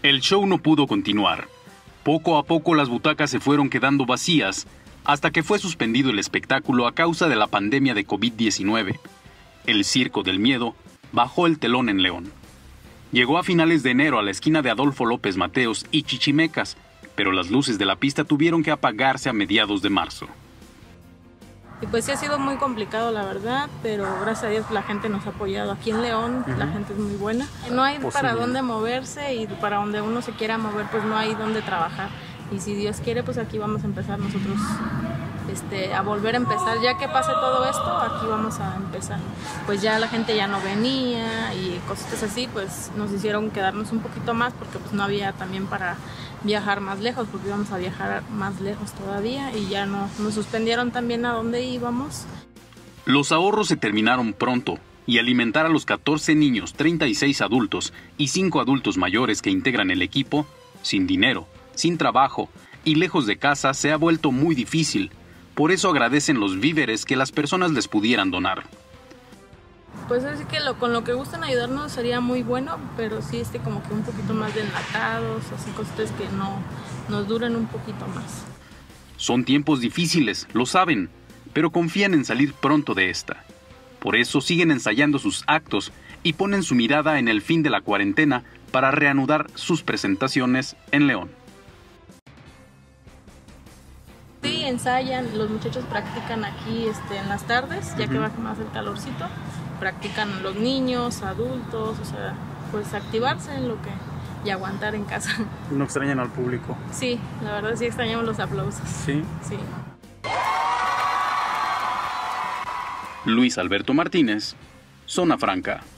El show no pudo continuar. Poco a poco las butacas se fueron quedando vacías hasta que fue suspendido el espectáculo a causa de la pandemia de COVID-19. El Circo del Miedo bajó el telón en León. Llegó a finales de enero a la esquina de Adolfo López Mateos y Chichimecas, pero las luces de la pista tuvieron que apagarse a mediados de marzo. Y pues sí ha sido muy complicado, la verdad, pero gracias a Dios la gente nos ha apoyado. Aquí en León la gente es muy buena. No hay para dónde moverse y para donde uno se quiera mover, pues no hay dónde trabajar. Y si Dios quiere, pues aquí vamos a empezar nosotros a volver a empezar. Ya que pase todo esto, aquí vamos a empezar. Pues ya la gente ya no venía y cositas así, pues nos hicieron quedarnos un poquito más porque pues no había también para viajar más lejos, porque íbamos a viajar más lejos todavía y ya nos suspendieron también a dónde íbamos. Los ahorros se terminaron pronto y alimentar a los 14 niños, 36 adultos y 5 adultos mayores que integran el equipo, sin dinero, sin trabajo y lejos de casa, se ha vuelto muy difícil. Por eso agradecen los víveres que las personas les pudieran donar. Pues así que con lo que gustan ayudarnos sería muy bueno, pero sí como que un poquito más de enlatados, así cosas que nos duren un poquito más. Son tiempos difíciles, lo saben, pero confían en salir pronto de esta. Por eso siguen ensayando sus actos y ponen su mirada en el fin de la cuarentena para reanudar sus presentaciones en León. Sí, ensayan, los muchachos practican aquí en las tardes, ya que baja más el calorcito. Practican los niños, adultos, o sea, pues activarse en lo que y aguantar en casa. ¿No extrañan al público? Sí, la verdad sí extrañamos los aplausos. ¿Sí? Sí. Luis Alberto Martínez, Zona Franca.